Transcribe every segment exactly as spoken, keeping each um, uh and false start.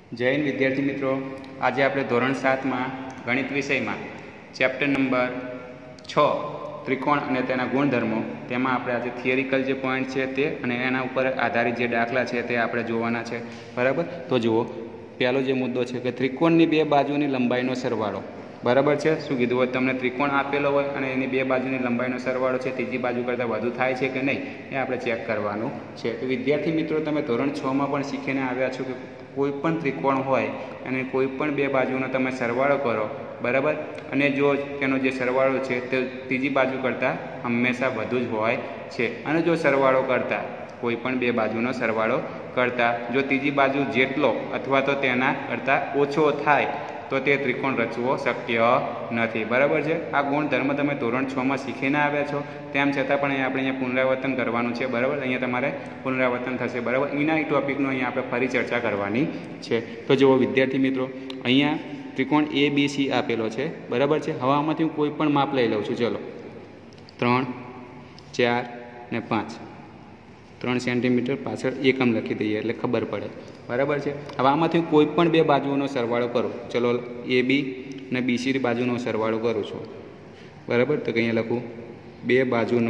जय हिंद विद्यार्थी मित्रों, आज आप धोरण सात में गणित विषय में चैप्टर नंबर छ त्रिकोण और तेना गुणधर्मों तेमां आपणे आज थियरिकल जो पॉइंट है ते अने एना उपर आधारित जो दाखला है ते आपणे जोवाना छे। बराबर, तो जुओ पहलो जो मुद्दो है कि त्रिकोणनी बे बाजुनी लंबाईनो सरवाळो। बराबर है, शुं कीधुं होय तमने त्रिकोण आपेलो होय अने एनी बे बाजुनी लंबाईनो सरवाळो छे तीजी बाजू करતાં વધુ થાય છે કે નહીં એ આપણે ચેક કરવાનું છે। તો વિદ્યાર્થી મિત્રો, તમે ધોરણ છ માં પણ શીખીને આવ્યા છો કે कोईपण त्रिकोण होय अने कोईपण बे बाजुनो तमे सरवाळो करो। बराबर, अने जो तेनो जे सरवाळो छे ते तीजी बाजू करता हमेशा वधु ज होय छे। अने जो सरवाळो करता कोईपण बे बाजुनो सरवाळो करता जो तीजी बाजू जेटलो अथवा तो तेना करता ओछो थाय तो ते त्रिकोण रचवो शक्य नहीं। बराबर है, आ गुणधर्म तमे धोरण छ में शीखीने आव्या छो, तेम छतां पण आपणे अहींया पुनरावर्तन करवानुं छे। बराबर, अहींया तमारे पुनरावर्तन थशे। बराबर, एना टॉपिकनो अहींया आपणे फरी चर्चा करवानी छे। तो जुओ विद्यार्थी मित्रों, अहींया त्रिकोण ए बी सी आपेलो छे। बराबर है, हवे आमांथी हूँ कोईपण माप लई लઉં છું। चलो त्रण चार ने पांच, त्रण सेंटीमीटर पाछळ एकम लखी दईए એટલે खबर पड़े। बराबर है, हवे आमांथी कोईपण बे बाजुओनो सरवाळो करो। चलो ए बी ने बी सी बाजुनो सरवाळो करूँ छूँ। बराबर, तो अहींया लखूँ बे बाजुनो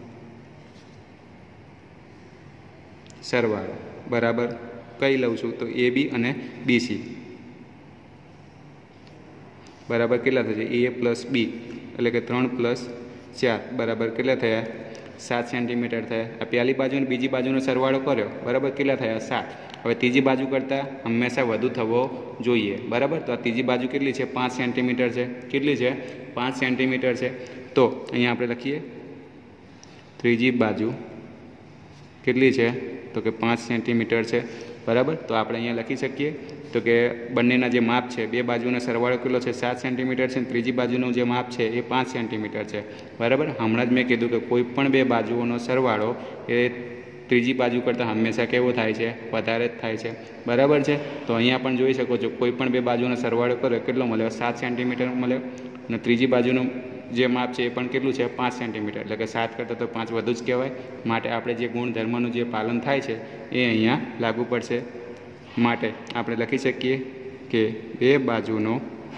सरवाळो। बराबर, कई लઉં છું तो ए बी अने बी सी। बराबर केटला थशे ए प्लस बी एटले के त्रण प्लस चार बराबर केटला थया सात सेंटीमीटर थया। आ पहली बाजू ने बीजी बाजुनो सरवाळो कर्यो। बराबर, केटला थया सात। हवे तीजी बाजू करता हमेशा वधु थवो जोईए। बराबर, तो आ तीजी बाजू केटली छे पांच सेंटीमीटर छे। केटली छे पांच सेंटीमीटर छे। तो अहींया आपणे लखीए त्रीजी बाजू केटली छे तो कि पांच सेंटीमीटर है। बराबर, तो आप अँ लखी सकीए तो कि बंनेना जे माप है बे बाजुनो सरवाळो केटलो छे सात सेंटीमीटर है, त्रीजी बाजुनो जे माप है ये पांच सेंटीमीटर है। बराबर, हमणां ज मैं कीधुं कि कोईपण बे बाजुओनो सरवाळो ए त्रीजी बाजू करता हमेशा केवो थाय छे वधारे ज थाय छे। बराबर है, तो अहींया पण जोई शको छो कोईपण बे बाजुनो सरवाळो कर्यो केटलो मळ्यो सात सेंटीमीटर मळ्यो अने त्रीजी बाजुनो जे माप है पण केटलुं छे पांच सेंटीमीटर एटले के सात करता तो पांच वधु ज कहेवाय। माटे आपणे जे गुणधर्मनुं जे पालन थाय छे ए अहींया लागू पड़शे। माटे आपणे लखी शकीए के बे बाजुनो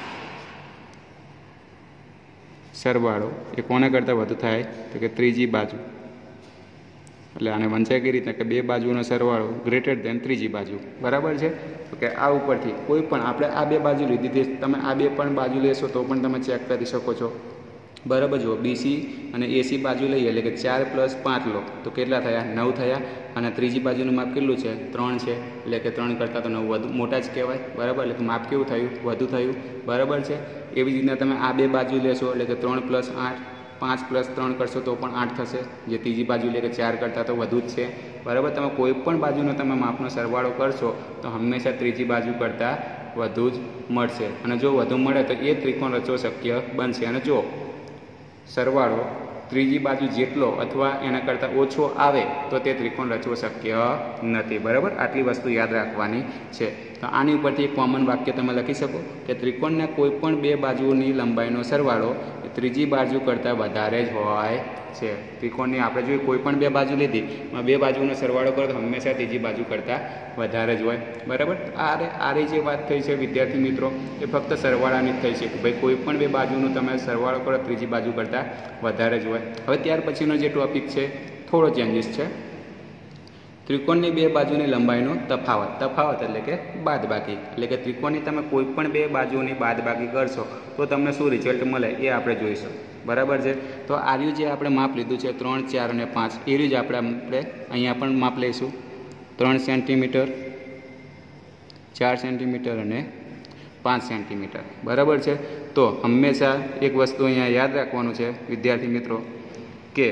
सरवाळो ए कोना करता वधु थाय तो कि त्रीजी बाजू। एटले आने वंचाय कई रीते के बे बाजुनो सरवाळो ग्रेटर देन त्रीजी बाजू। बराबर है, तो कि आ उपरथी कोईपण आपणे आ बे बाजू लीधी तमे आ बे पण बाजू लेशो तो पण तमे चेक करी शको छो। बराबर, जो बी सी और ए सी बाजू लीए एटले कि चार प्लस पांच लो तो केटला थया नौ थया। अने त्रीजी बाजुनुं माप केटलुं छे त्रण छे एटले कि त्रण करता तो नौ वधु मोटा ज कहेवाय। बराबर, एटले माप केवुं थयुं वधु थयुं। बराबर है, एवी ज रीतना तमे आ बे बाजू लेशो एटले कि त्रण प्लस आठ, पांच प्लस त्रण करशो तो पण आठ थशे। जे तीजी बाजू ले कि चार करता तो वधु ज छे। बराबर, तमे कोईपण बाजुनो तमे मापनो सरवाळो करशो तो हमेशा त्रीजी बाजू करता वधु ज मळशे। अने जो वधु मळे तो ए त्रिकोण रचવો शक्य बनशे। अने जो सरवाळो त्रीजी बाजू जेटलो अथवा एना करता ओछो आवे तो ते त्रिकोण रचવો शक्य नहीं। बराबर, आटली वस्तु याद राखवानी छे। तो आनी उपरथी एक कॉमन वाक्य तमे लखी शको कि त्रिकोणना कोईपण बे बाजुओनी लंबाईनो सरवाळो त्रीजी बाजू करता वधारे ज होय छे। त्रिकोणनी आपणे जो कोईपण बे बाजू लीधी एमां बे बाजुनो सरवाळो करो तो हमेशा तीजी बाजू करता वधारे ज होय। बराबर, आ रे आ री जे वात थई छे विद्यार्थी मित्रों ए फक्त सरवाळानी ज थई छे कि भाई कोईपण बे बाजुनो तमे सरवाळो करो त्रीजी बाजू करता वधारे ज होय। हवे त्यार पछीनो जे टॉपिक छे थोड़ो चेन्जीस छे। त्रिकोणनी बे बाजुनी लंबाईनो तफावत। तफावत एटले के बादबाकी, एटले के त्रिकोणनी तमे कोईपण बे बाजुनी बादबाकी करशो तो तमने शुं रिजल्ट मळे ए आपणे जोईशुं। बराबर है, तो आ रह्युं जे आपणे माप लीधुं छे त्रण चार अने पांच ए रह्युं ज आपणे आपणे अहींया पण माप लईशुं त्रण सेंटीमीटर, चार सेंटीमीटर अने पांच सेंटीमीटर। बराबर है, तो हमेशा एक वस्तु अहींया याद राखवानुं छे विद्यार्थी मित्रों के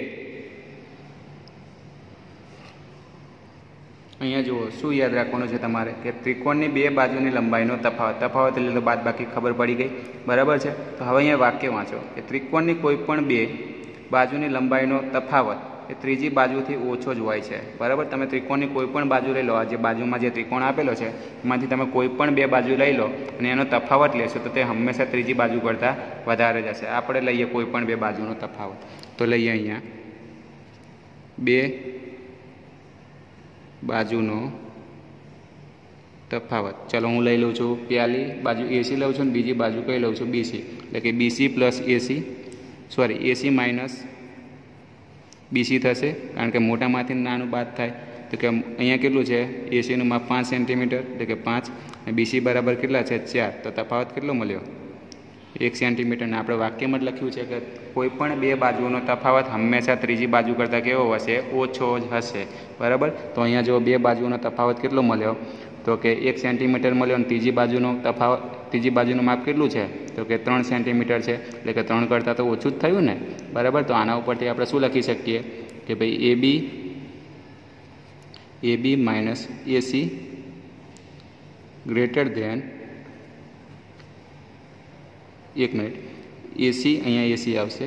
अहींया जुओ शुं याद राखवानुं छे तमारे कि त्रिकोणनी बे बाजुनी लंबाईनो तफावत। तफावत एटले तो बादबाकी खबर पड़ी गई। बराबर है, तो हवे अहींया वाक्य वाँचो कि त्रिकोणनी कोईपण बे बाजुनी लंबाईनो तफावत ए त्रीजी बाजुथी ओछो ज होय छे। बराबर, तमे त्रिकोणनी कोईपण बाजू लई लो, आ जे बाजुमां जे त्रिकोण आपेलो छे एमांथी तमे कोईपण बे बाजू लई लो अने एनो तफावत लेशो तो ते हमेशा त्रीजी बाजू करता वधारे ज हशे। आपणे लईए कोईपण बे बाजुनो तफावत, तो लईए अहींया बे बाजुनो તફાવત. ચલો હું લઈ લઉં છું પહેલી બાજુ એસી લઉં છું અને બીજી બાજુ કઈ લઉં છું બીસી, એટલે કે BC plus AC sorry AC minus BC થશે, કારણ કે મોટામાંથી નાનું બાદ થાય. તો કે અહીંયા કેટલું છે, એસીનું માપ પાંચ સેન્ટીમીટર એટલે કે પાંચ, અને બીસી બરાબર કેટલા છે ચાર, તો તફાવત કેટલો મળ્યો એક સેન્ટીમીટર. ને આપણે વાક્યમાં જ લખ્યું છે કે કોઈ પણ બે બાજુનો તફાવત હંમેશા ત્રીજી બાજુ કરતાં કેવો હશે, ઓછો જ હશે. બરાબર, તો અહીંયા જો બે બાજુનો તફાવત કેટલો મળ્યો, તો કે એક સેન્ટીમીટર મળ્યો, અને ત્રીજી બાજુનો તફાવત ત્રીજી બાજુનું માપ કેટલું છે, તો કે ત્રણ સેન્ટીમીટર છે, એટલે કે ત્રણ કરતાં તો ઓછું જ થયું ને. બરાબર, તો આના ઉપરથી આપણે શું લખી શકીએ કે ભાઈ A B A B minus AC greater than એક મિનિટ એસી, અહીંયા એસી આવશે,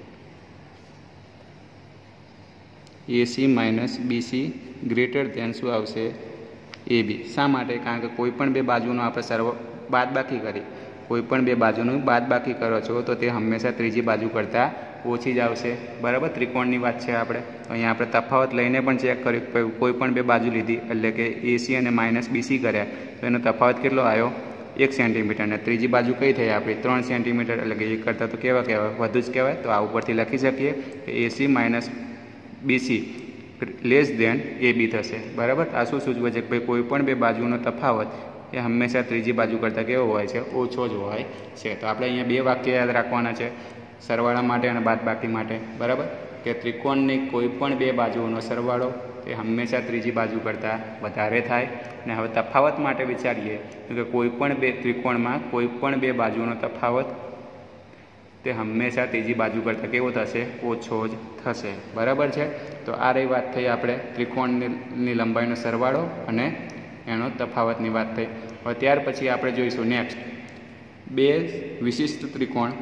AC minus BC greater than શું આવશે એ બી. શા માટે, કારણ કે કોઈ પણ બે બાજુનો આપણે સર્વ બાદ બાકી કરી, કોઈ પણ બે બાજુનું બાદ બાકી કરો છો તો તે હંમેશા ત્રીજી બાજુ કરતાં ઓછી જ આવશે. બરાબર, ત્રિકોણની વાત છે આપણે. અહીંયા આપણે તફાવત લઈને પણ ચેક કર્યું, કોઈ પણ બે બાજુ લીધી એટલે કે એસી અને માઇનસ બીસી કર્યા તો એનો તફાવત કેટલો આવ્યો એક સેન્ટીમીટર, ને ત્રીજી બાજુ કઈ થઈ આપણી ત્રણ સેન્ટીમીટર, એટલે કે એક કરતાં તો કેવા કહેવાય વધુ જ કહેવાય. તો આ ઉપરથી લખી શકીએ કે AC minus BC less than A B થશે. બરાબર, આ શું સૂચવે છે કે ભાઈ કોઈ પણ બે બાજુનો તફાવત એ હંમેશા ત્રીજી બાજુ કરતાં કેવો હોય છે, ઓછો જ હોય છે. તો આપણે અહીંયા બે વાક્ય યાદ રાખવાના છે, સરવાળા માટે અને બાદબાકી માટે. બરાબર, કે ત્રિકોણની કોઈ પણ બે બાજુઓનો સરવાળો એ હંમેશા ત્રીજી બાજુ કરતાં વધારે થાય. ને હવે તફાવત માટે વિચારીએ કે કોઈ પણ બે ત્રિકોણમાં કોઈ પણ બે બાજુનો તફાવત તે હંમેશા ત્રીજી બાજુ કરતાં કેવો થશે, ઓછો જ થશે. બરાબર છે, તો આ રહી વાત થઈ આપણે ત્રિકોણની લંબાઈનો સરવાળો અને એનો તફાવતની વાત થઈ. હવે ત્યાર પછી આપણે જોઈશું નેક્સ્ટ બે વિશિષ્ટ ત્રિકોણ.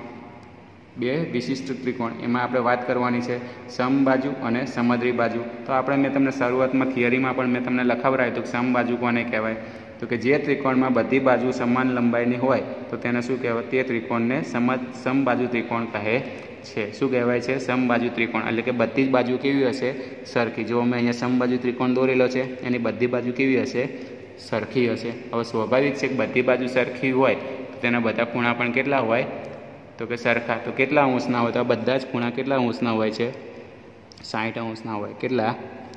બે વિશિષ્ટ ત્રિકોણ એમાં આપણે વાત કરવાની છે સમબાજુ અને સમદ્રી બાજુ. તો આપણે મેં તમને શરૂઆતમાં થિયરીમાં પણ મેં તમને લખાવરાયું હતું કે સમબાજુ કોને કહેવાય, તો કે જે ત્રિકોણમાં બધી બાજુ સમાન લંબાઈની હોય તો તેને શું કહેવાય, તે ત્રિકોણને સમ સમબાજુ ત્રિકોણ કહે છે. શું કહેવાય છે, સમબાજુ ત્રિકોણ. એટલે કે બધી જ બાજુ કેવી હશે, સરખી. જો અમે અહીંયા સમબાજુ ત્રિકોણ દોરેલો છે, એની બધી બાજુ કેવી હશે, સરખી હશે. હવે સ્વાભાવિક છે કે બધી બાજુ સરખી હોય તો તેના બધા ખૂણા પણ કેટલા હોય, તો કે સરખા. તો કેટલા અંશના હોય, તો આ બધા જ ખૂણા કેટલા અંશના હોય છે, સાઠ અંશના હોય. કેટલા,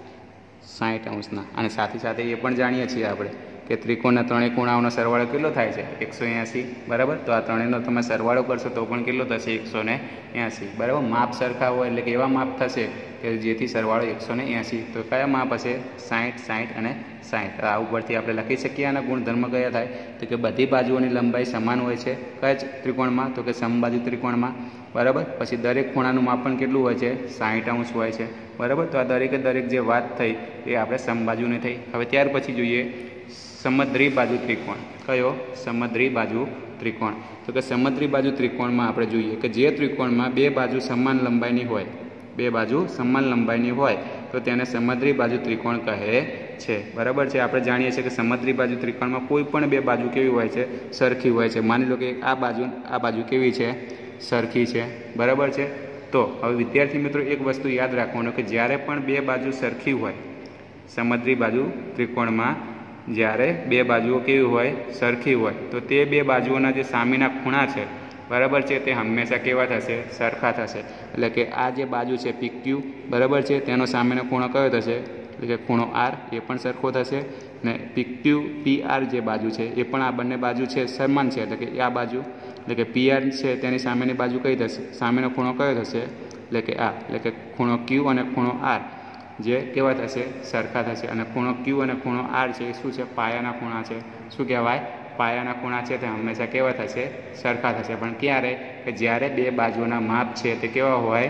સાઠ અંશના. અને સાથે સાથે એ પણ જાણીએ છીએ આપણે કે ત્રિકોણના ત્રણેય ખૂણાઓનો સરવાળો કેટલો થાય છે, એકસો એંસી. બરાબર, તો આ ત્રણેયનો તમે સરવાળો કરશો તો પણ કેટલો થશે, એકસો ને એંસી. બરાબર, માપ સરખા હોય એટલે કે એવા માપ થશે કે જેથી સરવાળો એકસો ને એંસી. તો કયા માપ હશે, સાઠ, સાઠ અને સાઠ. આ ઉપરથી આપણે લખી શકીએ આના ગુણધર્મ કયા થાય, તો કે બધી બાજુઓની લંબાઈ સમાન હોય છે. કયા જ ત્રિકોણમાં, તો કે સમબાજુ ત્રિકોણમાં. બરાબર, પછી દરેક ખૂણાનું માપ પણ કેટલું હોય છે, સાઠ અંશ હોય છે. બરાબર, તો આ દરેકે દરેક જે વાત થઈ એ આપણે સમબાજુની થઈ. હવે ત્યાર પછી જોઈએ સમદ્રી બાજુ ત્રિકોણ. કયો, સમદ્રી બાજુ ત્રિકોણ. તો કે સમદ્રી બાજુ ત્રિકોણમાં આપણે જોઈએ કે જે ત્રિકોણમાં બે બાજુ સમાન લંબાઈની હોય, બે બાજુ સમાન લંબાઈની હોય તો તેને સમદ્રી બાજુ ત્રિકોણ કહે છે. બરાબર છે, આપણે જાણીએ છીએ કે સમદ્રી બાજુ ત્રિકોણમાં કોઈ પણ બે બાજુ કેવી હોય છે, સરખી હોય છે. માની લો કે આ બાજુ આ બાજુ કેવી છે, સરખી છે. બરાબર છે, તો હવે વિદ્યાર્થી મિત્રો એક વસ્તુ યાદ રાખવાનું કે જ્યારે પણ બે બાજુ સરખી હોય સમદ્રી બાજુ ત્રિકોણમાં, જ્યારે બે બાજુઓ કેવી હોય, સરખી હોય, તો તે બે બાજુઓના જે સામેના ખૂણા છે, બરાબર છે, તે હંમેશા કેવા થશે, સરખા થશે. એટલે કે આ જે બાજુ છે પી ક્યુ, બરાબર છે, તેનો સામેનો ખૂણો કયો થશે, એટલે કે ખૂણો આર, એ પણ સરખો થશે. ને પી ક્યુ પી આર જે બાજુ છે એ પણ આ બંને બાજુ છે સમાન છે, એટલે કે આ બાજુ એટલે કે પી આર છે તેની સામેની બાજુ કઈ થશે, સામેનો ખૂણો કયો થશે, એટલે કે આ, એટલે કે ખૂણો ક્યુ અને ખૂણો આર જે કેવા થશે, સરખા થશે. અને ખૂણો ક્યુ અને ખૂણો આર છે એ શું છે, પાયાના ખૂણા છે. શું કહેવાય, પાયાના ખૂણા છે તે હંમેશા કેવા થશે, સરખા થશે. પણ ક્યારે, કે જ્યારે બે બાજુના માપ છે તે કેવા હોય,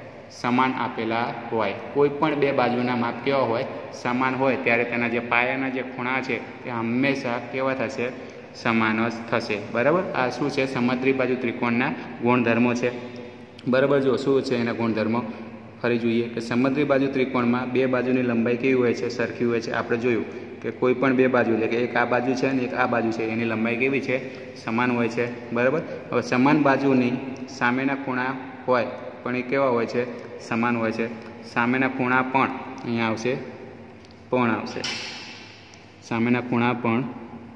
સમાન આપેલા હોય. કોઈ પણ બે બાજુના માપ કેવા હોય, સમાન હોય ત્યારે તેના જે પાયાના જે ખૂણા છે તે હંમેશા કેવા થશે, સમાન જ થશે. બરાબર, આ શું છે, સમદ્રી બાજુ ત્રિકોણના ગુણધર્મો છે. બરાબર, જો શું છે એના ગુણધર્મો ફરી જોઈએ કે સમદ્રી બાજુ ત્રિકોણમાં બે બાજુની લંબાઈ કેવી હોય છે, સરખી હોય છે. આપણે જોયું કે કોઈ પણ બે બાજુ એટલે કે એક આ બાજુ છે અને એક આ બાજુ છે, એની લંબાઈ કેવી છે, સમાન હોય છે. બરાબર, હવે સમાન બાજુની સામેના ખૂણા હોય પણ એ કેવા હોય છે, સમાન હોય છે. સામેના ખૂણા પણ અહીંયા આવશે, પણ આવશે, સામેના ખૂણા પણ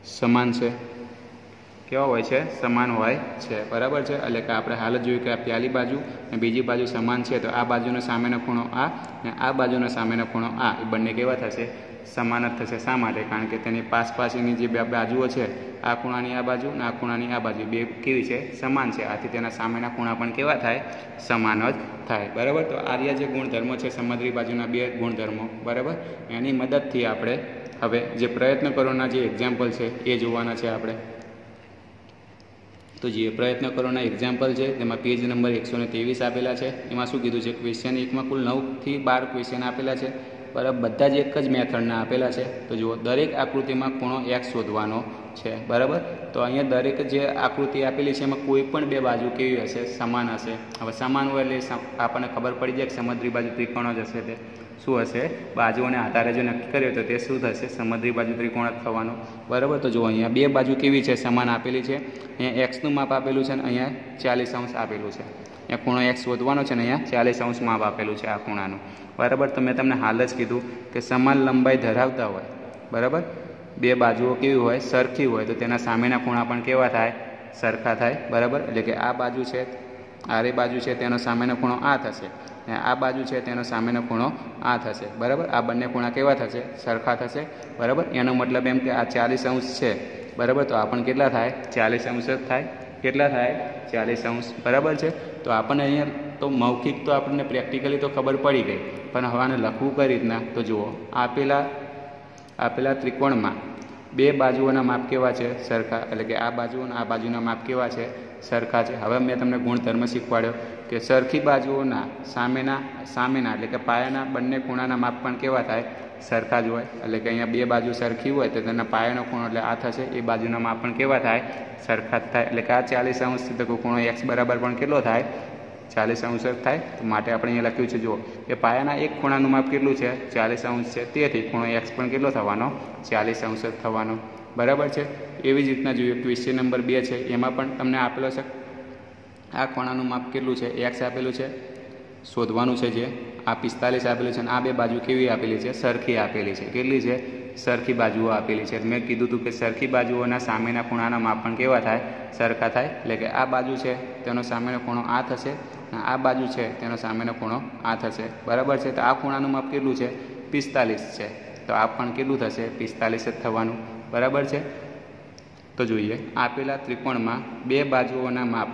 સમાન છે, કેવા હોય છે? સમાન હોય છે, બરાબર છે। એટલે કે આપણે હાલ જ જોયું કે આ પહેલી બાજુ અને બીજી બાજુ સમાન છે, તો આ બાજુનો સામેનો ખૂણો આ અને આ બાજુનો સામેનો ખૂણો આ, એ બંને કેવા થશે? સમાન જ થશે। શા માટે? કારણ કે તેની પાસ પાસની જે બે બાજુઓ છે, આ ખૂણાની આ બાજુ અને આ ખૂણાની આ બાજુ બે કેવી છે? સમાન છે। આથી તેના સામેના ખૂણા પણ કેવા થાય? સમાન જ થાય, બરાબર। તો આ જે ગુણધર્મો છે સમદ્રી બાજુના બે ગુણધર્મો, બરાબર, એની મદદથી આપણે હવે જે પ્રયત્ન કરોના જે એક્ઝામ્પલ છે એ જોવાના છે આપણે। તો જે પ્રયત્ન કરોના એક્ઝામ્પલ છે તેમાં પેજ નંબર એકસો ને ત્રેવીસ આપેલા છે। એમાં શું કીધું છે? ક્વેશ્ચન એકમાં કુલ નવથી બાર ક્વેશ્ચન આપેલા છે, બરાબર। બધા જ એક જ મેથડના આપેલા છે। તો જુઓ, દરેક આકૃતિમાં ખૂણો એક્સ શોધવાનો છે, બરાબર। તો અહીંયા દરેક જે આકૃતિ આપેલી છે એમાં કોઈ પણ બે બાજુ કેવી હશે? સમાન હશે। હવે સમાન હોય એટલે આપણને ખબર પડી જાય કે સમદ્રી બાજુ ત્રિકોણ જ હશે। તે શું હશે? બાજુઓને આધારે જો નક્કી કર્યો તો તે શું થશે? સમદ્રી બાજુ ત્રિકોણ જ થવાનો, બરાબર। તો જુઓ, અહીંયા બે બાજુ કેવી છે? સમાન આપેલી છે। અહીંયા એક્સનું માપ આપેલું છે અને અહીંયા ચાલીસ અંશ આપેલું છે। અહીંયા ખૂણો એક્સ શોધવાનો છે ને અહીંયા ચાલીસ અંશ માપ આપેલું છે આ ખૂણાનું, બરાબર। તો મેં તમને હાલ જ કીધું કે સમાન લંબાઈ ધરાવતા હોય, બરાબર, બે બાજુઓ કેવી હોય? સરખી હોય, તો તેના સામેના ખૂણા પણ કેવા થાય? સરખા થાય, બરાબર। એટલે કે આ બાજુ છે, આરે બાજુ છે, તેનો સામેનો ખૂણો આ થશે અને આ બાજુ છે તેનો સામેનો ખૂણો આ થશે, બરાબર। આ બંને ખૂણા કેવા થશે? સરખા થશે, બરાબર। એનો મતલબ એમ કે આ ચાલીસ અંશ છે, બરાબર, તો આ પણ કેટલા થાય? ચાલીસ અંશ જ થાય। કેટલા થાય? ચાલીસ અંશ, બરાબર છે। તો આપણને અહીંયા તો મૌખિક તો આપણને પ્રેક્ટિકલી તો ખબર પડી ગઈ, પણ હવે આને લખવું કઈ રીતના? તો જુઓ, આપેલા આપેલા ત્રિકોણમાં બે બાજુઓના માપ કેવા છે? સરખા। એટલે કે આ બાજુ અને આ બાજુના માપ કેવા છે? સરખા છે। હવે મેં તમને ગુણધર્મ શીખવાડ્યો કે સરખી બાજુઓના સામેના સામેના એટલે કે પાયાના બંને ખૂણાના માપ પણ કેવા થાય? સરખા જ હોય। એટલે કે અહીંયા બે બાજુ સરખી હોય તો તેના પાયાનો ખૂણો એટલે આ થશે, એ બાજુના માપ પણ કેવા થાય? સરખા જ થાય। એટલે કે આ ચાલીસ અંશથી તો ખૂણો એક્સ બરાબર પણ કેટલો થાય? ચાલીસ અંશ જ થાય। તો માટે આપણે અહીંયા લખ્યું છે, જુઓ, કે પાયાના એક ખૂણાનું માપ કેટલું છે? ચાલીસ અંશ છે, તેથી ખૂણો એક્સ પણ કેટલો થવાનો? ચાલીસ અંશ જ થવાનો, બરાબર છે। એવી જ રીતના જોઈએ, ક્વેશ્ચન નંબર બે છે, એમાં પણ તમને આપેલો છે આ ખૂણાનું માપ કેટલું છે? એક્સ આપેલું છે, શોધવાનું છે જે આ પિસ્તાલીસ આપેલું છે અને આ બે બાજુ કેવી આપેલી છે? સરખી આપેલી છે। કેટલી છે? સરખી બાજુઓ આપેલી છે। મેં કીધું હતું કે સરખી બાજુઓના સામેના ખૂણાના માપ પણ કેવા થાય? સરખા થાય। એટલે કે આ બાજુ છે તેનો સામેનો ખૂણો આ થશે અને આ બાજુ છે તેનો સામેનો ખૂણો આ થશે, બરાબર છે। તો આ ખૂણાનું માપ કેટલું છે? પિસ્તાલીસ છે, તો આ પણ કેટલું થશે? પિસ્તાલીસ જ થવાનું, બરાબર છે। તો જોઈએ, આપેલા ત્રિકોણમાં બે બાજુઓના માપ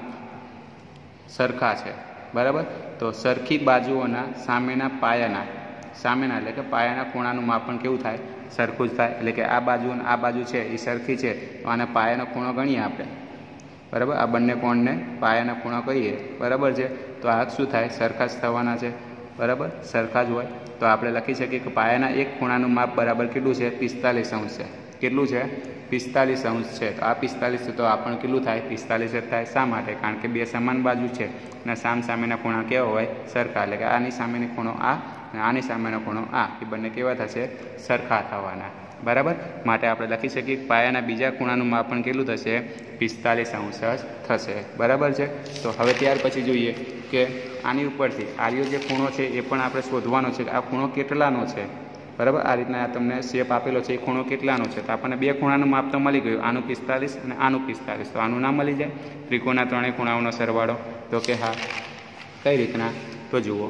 સરખા છે, બરાબર। તો સરખી બાજુઓના સામેના પાયાના સામેના એટલે કે પાયાના ખૂણાનું માપ પણ કેવું થાય? સરખું જ થાય। એટલે કે આ બાજુ અને આ બાજુ છે એ સરખી છે, તો આને પાયાનો ખૂણો ગણીએ આપણે, બરાબર। આ બંને કોણને પાયાના ખૂણો કહીએ, બરાબર છે। તો આ શું થાય? સરખા જ થવાના છે, બરાબર, સરખા જ હોય। તો આપણે લખી શકીએ કે પાયાના એક ખૂણાનું માપ બરાબર કેટલું છે? પિસ્તાલીસ અંશ છે। કેટલું છે? પિસ્તાલીસ અંશ છે। તો આ પિસ્તાલીસ છે, તો આ પણ કેટલું થાય? પિસ્તાલીસ જ થાય। શા માટે? કારણ કે બે સમાન બાજુ છે અને સામ સામેના ખૂણા કેવા હોય? સરખા। એટલે કે આની સામેની ખૂણો આ અને આની સામેનો ખૂણો આ, એ બંને કેવા થશે? સરખા થવાના, બરાબર। માટે આપણે લખી શકીએ કે પાયાના બીજા ખૂણાનું માપ પણ કેટલું થશે? પિસ્તાલીસ અંશ જ થશે, બરાબર છે। તો હવે ત્યાર પછી જોઈએ કે આની ઉપરથી આર્યો જે ખૂણો છે એ પણ આપણે શોધવાનો છે કે આ ખૂણો કેટલાનો છે, બરાબર। આ રીતના તમને શેપ આપેલો છે, એ ખૂણો કેટલાનો છે? તો આપણને બે ખૂણાનું માપ તો મળી ગયું, આનું પિસ્તાલીસ અને આનું પિસ્તાલીસ। તો આનું ના મળી જાય? ત્રિકોણના ત્રણેય ખૂણાઓનો સરવાળો? તો કે હા। કઈ રીતના? તો જુઓ,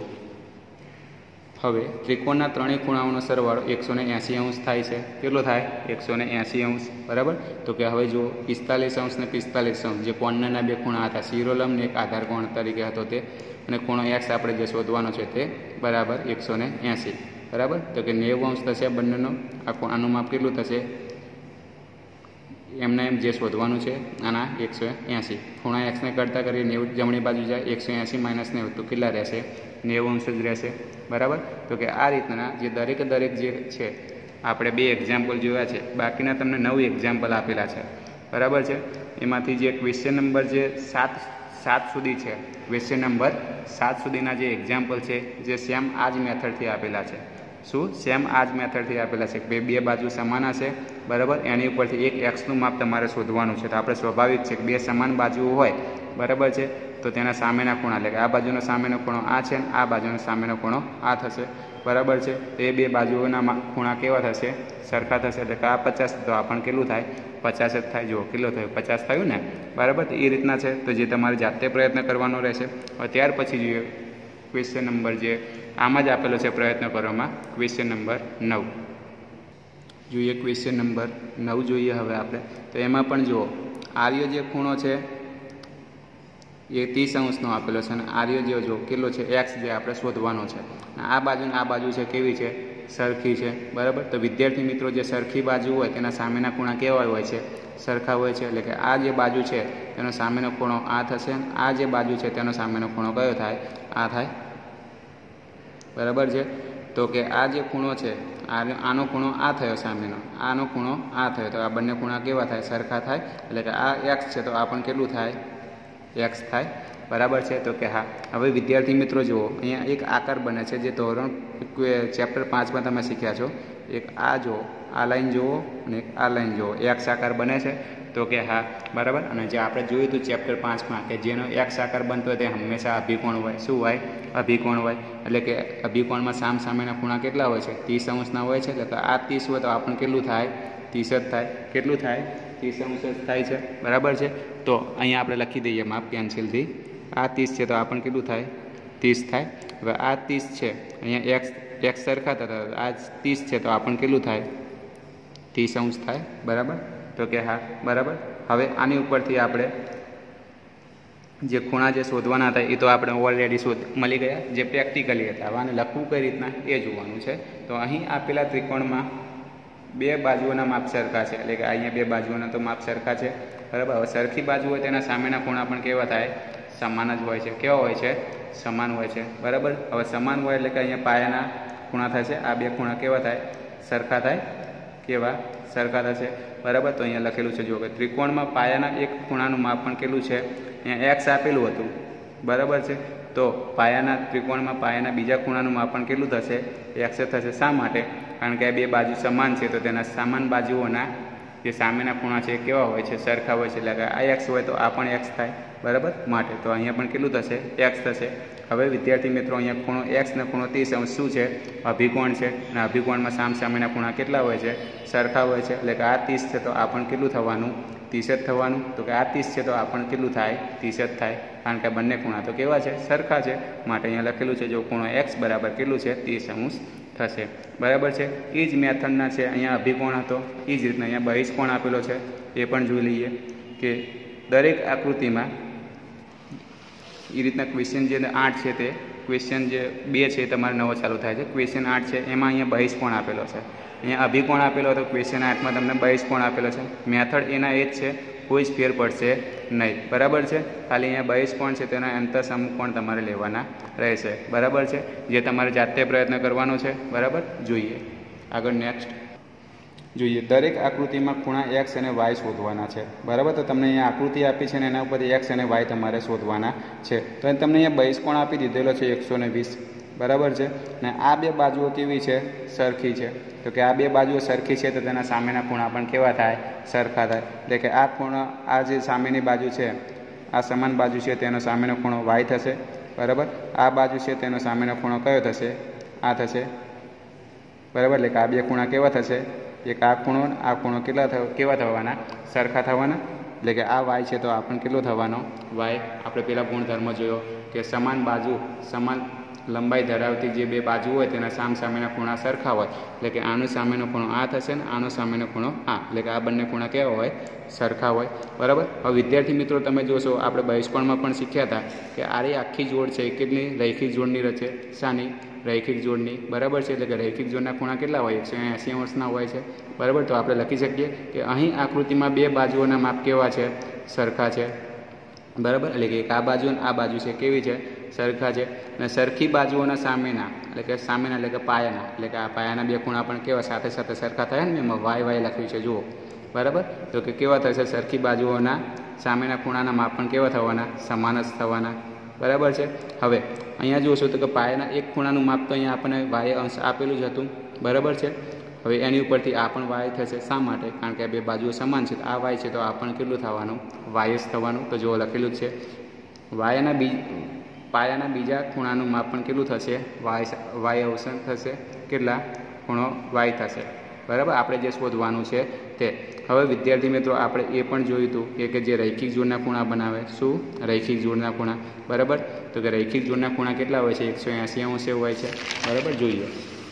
હવે ત્રિકોણના ત્રણેય ખૂણાઓનો સરવાળો એકસો ને એંસી અંશ થાય છે। કેટલો થાય? એકસો ને એંસી અંશ, બરાબર। તો કે હવે જુઓ, પિસ્તાલીસ અંશ ને પિસ્તાલીસ અંશ જે કોણના બે ખૂણા હતા, શિરોલંબ ને એક આધાર કોણ તરીકે હતો તે, અને ખૂણો એક્સ આપણે જે શોધવાનો છે તે બરાબર એકસો ને એંસી, બરાબર। તો કે નેવું અંશ થશે બંનેનો। આ આનું માપ કેટલું થશે? એમને એમ જે શોધવાનું છે આના એકસો એંસી, ખૂણા એક્સને કરતાં કરીએ નેવું જમણી બાજુ જાય, એકસો એંસી માઇનસ નેવું તો કેટલા રહેશે? નેવું અંશ જ રહેશે, બરાબર। તો કે આ રીતના જે દરેકે દરેક જે છે આપણે બે એક્ઝામ્પલ જોયા છે, બાકીના તમને નવ એક્ઝામ્પલ આપેલા છે, બરાબર છે। એમાંથી જે ક્વેશ્ચન નંબર જે સાત સાત સુધી છે, ક્વેશ્ચન નંબર સાત સુધીના જે એક્ઝામ્પલ છે જે સેમ આ જ મેથડથી આપેલા છે। શું? સેમ આ જ મેથડથી આપેલા છે કે બે બાજુ સમાન હશે, બરાબર। એની ઉપરથી એક એક્સનું માપ તમારે શોધવાનું છે। તો આપણે સ્વાભાવિક છે કે બે સમાન બાજુઓ હોય, બરાબર છે, તો તેના સામેના ખૂણા એટલે કે આ બાજુનો સામેનો ખૂણો આ છે અને આ બાજુનો સામેનો ખૂણો આ થશે। બરાબર છે. તો એ બે બાજુઓના ખૂણા કેવા થશે? સરખા થશે. એટલે કે આ પચાસ તો આ પણ કેટલું થાય? પચાસ જ થાય. જુઓ કેટલો થયો? પચાસ થયું ને, બરાબર. તો એ રીતના છે. તો જે તમારે જાતે પ્રયત્ન કરવાનો રહેશે. હવે ત્યાર પછી જોઈએ ક્વેશ્ચન નંબર જે આમાં જ આપેલો છે પ્રયત્ન કરવામાં, ક્વેશ્ચન નંબર નવ જોઈએ. ક્વેશ્ચન નંબર નવ જોઈએ હવે આપણે. તો એમાં પણ જુઓ આર્ય જે ખૂણો છે એ ત્રીસ અંશનો આપેલો છે અને આર્ય જે જો કેટલો છે? એક્સ જે આપણે શોધવાનો છે. આ બાજુ ને આ બાજુ છે કેવી છે? સરખી છે, બરાબર. તો વિદ્યાર્થી મિત્રો જે સરખી બાજુ હોય તેના સામેના ખૂણા કેવા હોય છે? સરખા હોય છે. એટલે કે આ જે બાજુ છે તેનો સામેનો ખૂણો આ થશે, આ જે બાજુ છે તેનો સામેનો ખૂણો કયો થાય? આ થાય, બરાબર છે. તો કે આ જે ખૂણો છે આનો ખૂણો આ થયો, સામેનો આનો ખૂણો આ થયો. તો આ બંને ખૂણા કેવા થાય? સરખા થાય. એટલે કે આ એક્સ છે તો આ પણ કેટલું થાય? એક્સ થાય, બરાબર છે. તો કે હા. હવે વિદ્યાર્થી મિત્રો જુઓ અહીંયા એક આકાર બને છે જે ધોરણ ચેપ્ટર પાંચમાં તમે શીખ્યા છો. એક આ જુઓ, આ લાઈન જુઓ અને એક આ લાઈન જુઓ, એક્સ આકાર બને છે. તો કે હા, બરાબર. અને જે આપણે જોયું હતું ચેપ્ટર પાંચમાં કે જેનો એક્સ આકાર બનતો હોય તે હંમેશા અભિકોણ હોય. શું હોય? અભિકોણ હોય. એટલે કે અભિકોણમાં સામ સામેના ખૂણા કેટલા હોય છે? ત્રીસ અંશના હોય છે. એટલે કે આ ત્રીસ હોય તો આ પણ કેટલું થાય? ત્રીસ જ થાય. કેટલું થાય? ત્રીસ અંશ જ થાય છે, બરાબર છે. તો અહીંયા આપણે લખી દઈએ માપ પેન્સિલથી. આ ત્રીસ છે તો આ પણ કેટલું થાય? ત્રીસ થાય. હવે આ ત્રીસ છે, અહીંયા એક્સ એક્સ સરખા થતા, આ ત્રીસ છે તો આ પણ કેટલું થાય? ત્રીસ અંશ થાય, બરાબર. તો કે હા, બરાબર. હવે આની ઉપરથી આપણે જે ખૂણા જે શોધવાના હતા એ તો આપણે ઓલરેડી શોધ મળી ગયા, જે પ્રેક્ટિકલી હતા. આને લખવું કઈ રીતના એ જોવાનું છે. તો અહીં આપેલા ત્રિકોણમાં બે બાજુઓના માપ સરખા છે. એટલે કે અહીંયા બે બાજુઓના તો માપ સરખા છે, બરાબર. હવે સરખી બાજુ હોય તેના સામેના ખૂણા પણ કેવા થાય? સમાન જ હોય છે. કેવા હોય છે? સમાન હોય છે, બરાબર. હવે સમાન હોય એટલે કે અહીંયા પાયાના ખૂણા થશે. આ બે ખૂણા કેવા થાય? સરખા થાય. કેવા? સરખા થશે, બરાબર. તો અહીંયા લખેલું છે જુઓ કે ત્રિકોણમાં પાયાના એક ખૂણાનું માપ પણ કેટલું છે? અહીંયા એક્સ આપેલું હતું, બરાબર છે. તો પાયાના ત્રિકોણમાં પાયાના બીજા ખૂણાનું માપ પણ કેટલું થશે? એક્સ થશે. શા માટે? કારણ કે આ બે બાજુ સમાન છે તો તેના સમાન બાજુઓના જે સામેના ખૂણા છે એ કેવા હોય છે? સરખા હોય છે. એટલે કે આ એક્સ હોય તો આ પણ એક્સ થાય, બરાબર. માટે તો અહીંયા પણ કેટલું થશે? એક્સ થશે. હવે વિદ્યાર્થી મિત્રો અહીંયા ખૂણો એક્સ ને ખૂણો ત્રીસ અંશ શું છે? અભિકોણ છે. અને અભિકોણમાં સામ સામેના ખૂણા કેટલા હોય છે? સરખા હોય છે. એટલે કે આ ત્રીસ છે તો આ પણ કેટલું થવાનું? ત્રીસ જ થવાનું. તો કે આ ત્રીસ છે તો આ પણ કેટલું થાય? ત્રીસ જ થાય. કારણ કે બંને ખૂણા તો કેવા છે? સરખા છે. માટે અહીંયા લખેલું છે જો ખૂણો એક્સ બરાબર કેટલું છે? ત્રીસ અંશ થશે, બરાબર છે. એ જ મેથડના છે અહીંયા અભિકોણ હતો, એ જ રીતના અહીંયા બહિષ્કોણ આપેલો છે. એ પણ જોઈ લઈએ કે દરેક આકૃતિમાં એ રીતના ક્વેશ્ચન જે આઠ છે તે ક્વેશ્ચન જે બે છે એ તમારે નવો ચાલુ થાય છે. ક્વેશ્ચન આઠ છે એમાં અહીંયા બહિષ્કોણ આપેલો છે, અહીંયા અભિકોણ આપેલો હતો. ક્વેશ્ચન આઠમાં તમને બહિષ્કોણ આપેલો છે. મેથડ એના એ જ છે, કોઈ જ ફેર પડશે નહીં, બરાબર છે. ખાલી અહીંયા બહિષ્કોણ છે તેના અંતર સમકોણ તમારે લેવાના રહેશે, બરાબર છે. જે તમારે જાતે પ્રયત્ન કરવાનો છે, બરાબર. જોઈએ આગળ નેક્સ્ટ જોઈએ. દરેક આકૃતિમાં ખૂણા એક્સ અને વાય શોધવાના છે, બરાબર. તો તમને અહીંયા આકૃતિ આપી છે ને એના ઉપરથી એક્સ અને વાય તમારે શોધવાના છે. તો તમને અહીંયા બહિષ્કોણ આપી દીધેલો છે એકસો ને વીસ, બરાબર છે. ને આ બે બાજુઓ કેવી છે? સરખી છે. તો કે આ બે બાજુઓ સરખી છે તો તેના સામેના ખૂણા પણ કેવા થાય? સરખા થાય. એટલે કે આ ખૂણો, આ જે સામેની બાજુ છે, આ સમાન બાજુ છે તેનો સામેનો ખૂણો વાય થશે, બરાબર. આ બાજુ છે તેનો સામેનો ખૂણો કયો થશે? આ થશે, બરાબર. એટલે કે આ બે ખૂણા કેવા થશે? એક આ ખૂણો, આ ખૂણો કેટલા કેવા થવાના? સરખા થવાના. એટલે કે આ વાય છે તો આ પણ કેટલો થવાનો? વાય. આપણે પેલા ગુણધર્મ જોયો કે સમાન બાજુ, સમાન લંબાઈ ધરાવતી જે બે બાજુ હોય તેના સામ સામેના ખૂણા સરખા હોય. એટલે કે આનો સામેનો ખૂણો આ થશે ને આનો સામેનો ખૂણો આ. એટલે કે આ બંને ખૂણા કેવા હોય? સરખા હોય, બરાબર. હવે વિદ્યાર્થી મિત્રો તમે જોશો આપણે બહિષ્કોણમાં પણ શીખ્યા હતા કે આરી આખી જોડ છે કેટલી રૈખિક જોડની રચે? શાની? રૈખિક જોડની, બરાબર છે. એટલે કે રૈખિક જોડના ખૂણા કેટલા હોય? એકસો એંસી અંશના હોય છે, બરાબર. તો આપણે લખી શકીએ કે અહીં આકૃતિમાં બે બાજુઓના માપ કેવા છે? સરખા છે, બરાબર. એટલે કે એક આ બાજુ અને આ બાજુ છે કેવી છે? સરખા છે. અને સરખી બાજુઓના સામેના એટલે કે સામેના એટલે કે પાયાના, એટલે કે આ પાયાના બે ખૂણા પણ કેવા? સાથે સાથે સરખા થયા ને, એમાં વાય વાય લખ્યું છે જુઓ, બરાબર. તો કે કેવા થશે? સરખી બાજુઓના સામેના ખૂણાના માપ પણ કેવા થવાના? સમાન જ થવાના, બરાબર છે. હવે અહીંયા જોશો તો કે પાયાના એક ખૂણાનું માપ તો અહીંયા આપણને વાય અંશ આપેલું જ હતું, બરાબર છે. હવે એની ઉપરથી આ પણ વાય થશે. શા માટે? કારણ કે આ બે બાજુઓ સમાન છે. આ વાય છે તો આ પણ કેટલું થવાનું? વાય જ થવાનું. તો જો લખેલું જ છે વાયના બી પાયાના બીજા ખૂણાનું માપ પણ કેટલું થશે? વાય વાય અંશ થશે. કેટલા? ખૂણો વાય થશે. બરાબર, આપણે જે શોધવાનું છે તે. હવે વિદ્યાર્થી મિત્રો આપણે એ પણ જોયું હતું કે કે જે રૈખિક જોડના ખૂણા બનાવે, શું? રૈખિક જોડના ખૂણા. બરાબર, તો કે રૈખિક જોડના ખૂણા કેટલા હોય છે? એકસો એંસી અંશે હોય છે. બરાબર, જોઈએ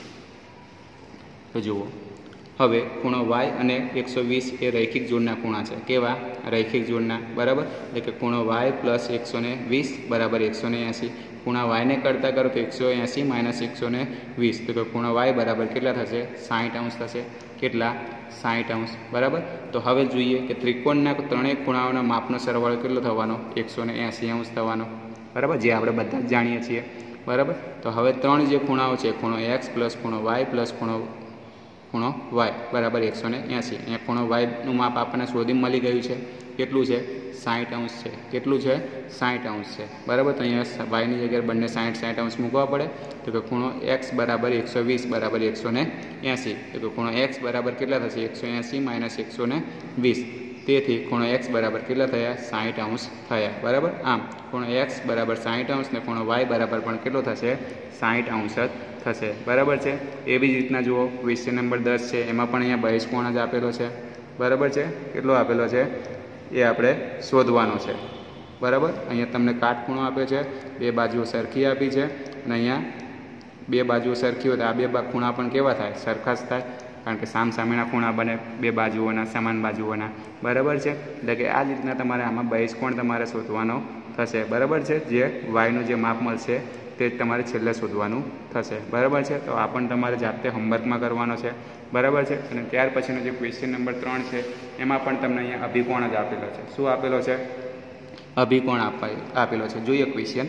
તો જુઓ. હવે ખૂણો વાય અને એકસો વીસ એ રૈખિક જોડના ખૂણા છે. કેવા? રૈખિક જોડના. બરાબર, એટલે કે ખૂણો વાય પ્લસ એકસો ને વીસ બરાબર એકસો ને એંસી. ખૂણા વાયને કરતાં કરો તો એકસો એંસી માઇનસ એકસો ને વીસ, તો કે ખૂણો વાય બરાબર કેટલા થશે? સાઠ અંશ થશે. કેટલા? સાઠ અંશ. બરાબર, તો હવે જોઈએ કે ત્રિકોણના ત્રણેય ખૂણાઓના માપનો સરવાળો કેટલો થવાનો? એકસો ને એંસી અંશ થવાનો. બરાબર, જે આપણે બધા જ જાણીએ છીએ. બરાબર, તો હવે ત્રણ જે ખૂણાઓ છે, ખૂણો એક્સ પ્લસ ખૂણો વાય પ્લસ ખૂણો ખૂણો વાય બરાબર એકસો ને એંસી. અહીંયા ખૂણો વાયનું માપ આપણને શોધી મળી ગયું છે. કેટલું છે? સાઠ અંશ છે. કેટલું છે? સાઠ અંશ છે. બરાબર, તો અહીંયા વાયની જગ્યાએ બંને સાઠ સાઠ અંશ મૂકવા પડે. તો કે ખૂણો એક્સ બરાબર એકસો વીસ બરાબર એકસો ને એંસી. તો કે ખૂણો એક્સ બરાબર કેટલા થશે? એકસો એંસી માઇનસ એકસો ને વીસ. તેથી ખૂણો એક્સ બરાબર કેટલા થયા? સાઠ અંશ થયા. બરાબર, આમ ખૂણો એક્સ બરાબર સાઠ અંશ ને ખૂણો વાય બરાબર પણ કેટલો થશે? સાઠ અંશ જ થશે. બરાબર છે. એવી જ રીતના જુઓ, ક્વેશ્ચન નંબર દસ છે, એમાં પણ અહીંયા બહિષ્કોણ જ આપેલો છે. બરાબર છે. કેટલો આપેલો છે એ આપણે શોધવાનો છે. બરાબર, અહીંયા તમને કાટખૂણો આપ્યો છે, બે બાજુઓ સરખી આપી છે, અને અહીંયા બે બાજુઓ સરખી હોય તો આ બે ખૂણા પણ કેવા થાય? સરખા જ થાય, કારણ કે સામ સામેના ખૂણા બને બે બાજુઓના, સમાન બાજુઓના. બરાબર છે, એટલે કે આ જ રીતના તમારે આમાં બહિષ્કોણ તમારે શોધવાનો થશે. બરાબર છે, જે વાયનું જે માપ મળશે તે જ તમારે છેલ્લે શોધવાનું થશે. બરાબર છે, તો આ પણ તમારે જાતે હોમવર્કમાં કરવાનો છે. બરાબર છે, અને ત્યાર પછીનો જે ક્વેશ્ચન નંબર ત્રણ છે એમાં પણ તમને અહીંયા અભિકોણ જ આપેલો છે. શું આપેલો છે? અભિકોણ આપવા આપેલો છે. જોઈએ ક્વેશ્ચન.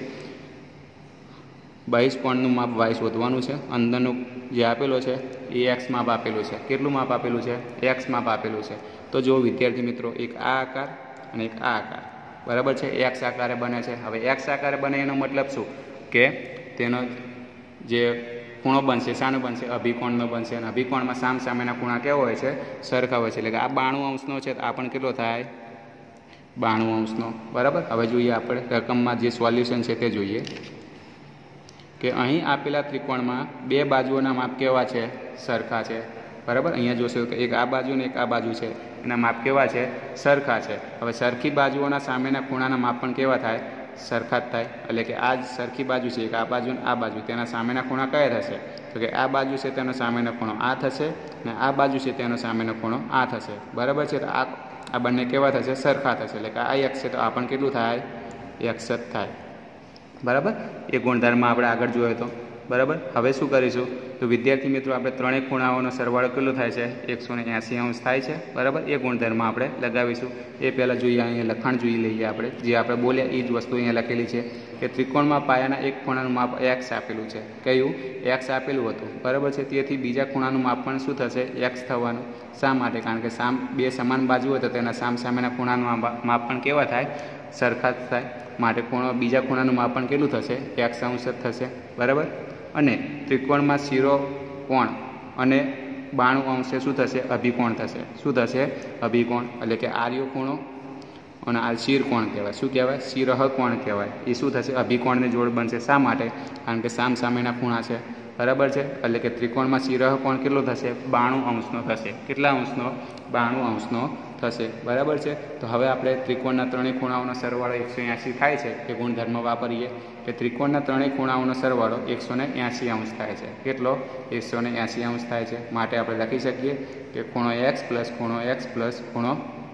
બહિષ્કોણનું માપ વાય શોધવાનું છે. અંદરનું જે આપેલો છે એ એક્સ માપ આપેલું છે. કેટલું માપ આપેલું છે? એક્સ માપ આપેલું છે. તો જો વિદ્યાર્થી મિત્રો, એક આ આકાર અને એક આ આકાર. બરાબર છે, એક્સ આકારે બને છે. હવે એક્સ આકારે બને એનો મતલબ શું? કે તેનો જે ખૂણો બનશે શાનો બનશે? અભિકોણનો બનશે. અને અભિકોણમાં સામ સામેના ખૂણા કેવો હોય છે? સરખા હોય છે. એટલે કે આ બાણું અંશનો છે તો આ પણ કેટલો થાય? બાણું અંશનો. બરાબર, હવે જોઈએ આપણે રકમમાં જે સોલ્યુશન છે તે જોઈએ કે અહીં આપેલા ત્રિકોણમાં બે બાજુઓના માપ કેવા છે? સરખા છે. બરાબર, અહીંયા જોશો કે એક આ બાજુ ને એક આ બાજુ છે, એના માપ કેવા છે? સરખા છે. હવે સરખી બાજુઓના સામેના ખૂણાના માપ પણ કેવા થાય? સરખા જ થાય. એટલે કે આ જ સરખી બાજુ છે, એક આ બાજુ ને આ બાજુ, તેના સામેના ખૂણા કયા થશે? તો કે આ બાજુ છે તેનો સામેનો ખૂણો આ થશે, અને આ બાજુ છે તેનો સામેનો ખૂણો આ થશે. બરાબર છે, તો આ આ બંને કેવા થશે? સરખા થશે. એટલે કે આ એક્સ છે તો આ પણ કેટલું થાય? એક્સ જ થાય. બરાબર, એ ગુણધર્મ આપણે આગળ જોયો હતો. બરાબર, હવે શું કરીશું? તો વિદ્યાર્થી મિત્રો, આપણે ત્રણેય ખૂણાઓનો સરવાળો કેટલો થાય છે? એકસો ને એંસી અંશ થાય છે. બરાબર, એ ગુણધર્મ આપણે લગાવીશું. એ પહેલાં જોઈએ, અહીંયા લખાણ જોઈ લઈએ આપણે. જે આપણે બોલ્યા એ જ વસ્તુ અહીંયા લખેલી છે કે ત્રિકોણમાં પાયાના એક ખૂણાનું માપ એક્સ આપેલું છે. કયું? એક્સ આપેલું હતું. બરાબર છે, તેથી બીજા ખૂણાનું માપ પણ શું થશે? એક્સ થવાનું. શા માટે? કારણ કે સામ બે સમાન બાજુ હોય તો તેના સામ સામેના ખૂણાનું માપ પણ કેવા થાય? સરખા જ થાય. માટે ખૂણો બીજા ખૂણાનું માપ પણ કેટલું થશે? એક્સ અંશ જ થશે. બરાબર, અને ત્રિકોણમાં શીરો કોણ અને બાણું અંશે શું થશે? અભિકોણ થશે. શું થશે? અભિકોણ. એટલે કે આર્યો ખૂણો અને આ શીર કોણ કહેવાય. શું કહેવાય? શિરહ કોણ કહેવાય. એ શું થશે? અભિકોણની જોડ બનશે. શા માટે? કારણ કે સામ સામેના ખૂણા છે. બરાબર છે, એટલે કે ત્રિકોણમાં શિરહ કોણ કેટલો થશે? બાણું અંશનો થશે. કેટલા અંશનો? બાણું અંશનો થશે. બરાબર છે, તો હવે આપણે ત્રિકોણના ત્રણેય ખૂણાઓનો સરવાળો એકસો એંસી થાય છે એ ગુણધર્મ વાપરીએ કે ત્રિકોણના ત્રણેય ખૂણાઓનો સરવાળો એકસો ને એંસી અંશ થાય છે. કેટલો? એકસો ને એંસી અંશ થાય છે. માટે આપણે લખી શકીએ કે ખૂણો એક્સ પ્લસ ખૂણો એક્સ પ્લસ ખૂણો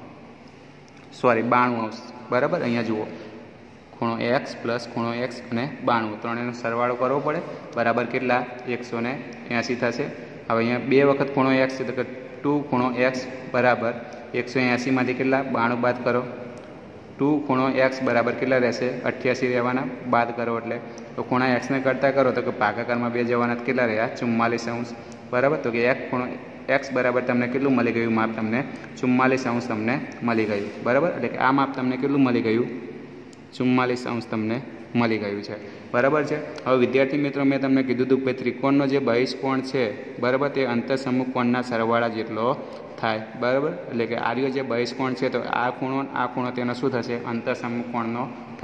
સોરી બાણું અંશ. બરાબર, અહીંયા જુઓ, ખૂણો એક્સ પ્લસ ખૂણો એક્સ અને બાણું ત્રણેયનો સરવાળો કરવો પડે. બરાબર કેટલા? એકસો ને એંસી થશે. હવે અહીંયા બે વખત ખૂણો એક્સ છે તો કે ટુ ખૂણો એક્સ બરાબર એકસો એંસીમાંથી કેટલા? બાણું બાદ કરો. ટુ ખૂણો એક્સ બરાબર કેટલા રહેશે? અઠ્યાસી રહેવાના. બાદ કરો એટલે તો ખૂણા એક્સને કરતાં કરો તો કે ભાગાકારમાં બે જવાના કેટલા રહ્યા? ચુમ્માલીસ અંશ. બરાબર, તો કે એક ખૂણો એક્સ બરાબર તમને કેટલું મળી ગયું માપ? તમને ચુમ્માલીસ અંશ તમને મળી ગયું. બરાબર, એટલે કે આ માપ તમને કેટલું મળી ગયું? ચુમ્માલીસ અંશ તમને મળી ગયું છે. બરાબર છે. હવે વિદ્યાર્થી મિત્રો, મેં તમને કીધું હતું કે ત્રિકોણનો જે બહિષ્કોણ છે બરાબર તે અંતઃસમુખ કોણના સરવાળા જેટલો થાય. બરાબર, એટલે કે આર્યો જે બહિષ્કોણ છે તો આ ખૂણો આ ખૂણો તેનો શું થશે? અંતઃસમુખ કોણનો થશે.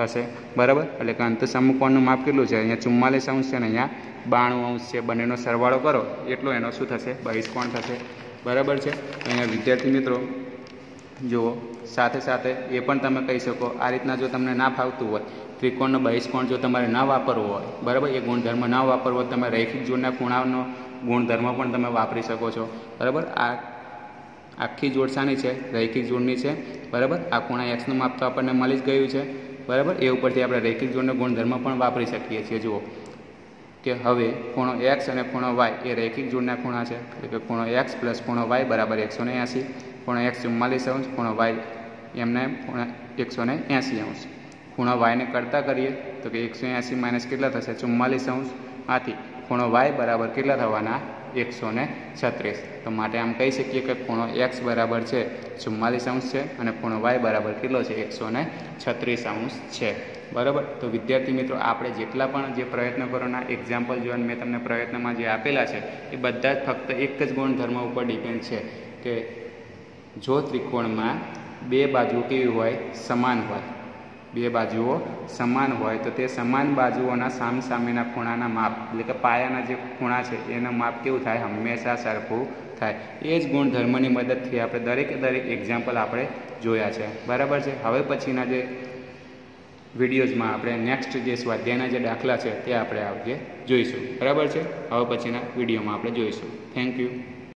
થશે, બરાબર. એટલે કે અંતઃસમૂહ કોણનું માપ કેટલું છે? અહીંયા ચુમ્માલીસ અંશ છે ને અહીંયા બાણું અંશ છે. બંનેનો સરવાળો કરો એટલો એનો શું થશે? બહિષ્કોણ થશે, બરાબર છે. અહીંયા વિદ્યાર્થી મિત્રો જુઓ, સાથે સાથે એ પણ તમે કહી શકો, આ રીતના જો તમને ના ફાવતું હોય, ત્રિકોણનો બહિષ્કોણ જો તમારે ના વાપરવો હોય, બરાબર, એ ગુણધર્મ ના વાપરવો હોય, તમે રૈખિક જોડના ખૂણાનો ગુણધર્મ પણ તમે વાપરી શકો છો, બરાબર. આ આખી જોડ શાની છે? રૈખિક જોડની છે, બરાબર. આ ખૂણા એક્સનું માપ તો આપણને મળી જ ગયું છે, બરાબર. એ ઉપરથી આપણે રૈખિક જોડનો ગુણધર્મ પણ વાપરી શકીએ છીએ. જુઓ કે હવે ખૂણો એક્સ અને ખૂણો વાય એ રૈખિક જોડના ખૂણા છે, એટલે કે ખૂણો એક્સ પ્લસ ખૂણો વાય બરાબર એકસો ને એંસી. ખૂણો એક્સ ચુમ્માલીસ અંશ, ખૂણો વાય એમને ખૂણા એકસો ને એંસી અંશ. ખૂણો વાયને કરતાં કરીએ તો કે એકસો એંસી માઇનસ કેટલા થશે? ચુમ્માલીસ અંશ. આથી ખૂણો વાય બરાબર કેટલા થવાના? એકસો ને છત્રીસ. તો માટે આમ કહી શકીએ કે ખૂણો એક્સ બરાબર છે ચુમ્માલીસ અંશ છે અને ખૂણો વાય બરાબર કેટલો છે? એકસો ને છત્રીસ અંશ છે, બરાબર. તો વિદ્યાર્થી મિત્રો, આપણે જેટલા પણ જે પ્રયત્ન કરોના એક્ઝામ્પલ જોઈને મેં તમને પ્રયત્નમાં જે આપેલા છે એ બધા જ ફક્ત એક જ ગુણધર્મ ઉપર ડિપેન્ડ છે કે જો ત્રિકોણમાં બે બાજુઓ કેવી હોય? સમાન હોય. બે બાજુઓ સમાન હોય તો તે સમાન બાજુઓના સામસામેના ખૂણાના માપ, એટલે કે પાયાના જે ખૂણા છે એનું માપ કેવું થાય? હંમેશા સરખું થાય. એ જ ગુણધર્મની મદદથી આપણે દરેકે દરેક એક્ઝામ્પલ આપણે જોયા છે, બરાબર છે. હવે પછીના જે વિડીયોઝમાં આપણે નેક્સ્ટ જે સ્વાધ્યાયના જે દાખલા છે તે આપણે આજે જોઈશું, બરાબર છે. હવે પછીના વિડીયોમાં આપણે જોઈશું. Thank you.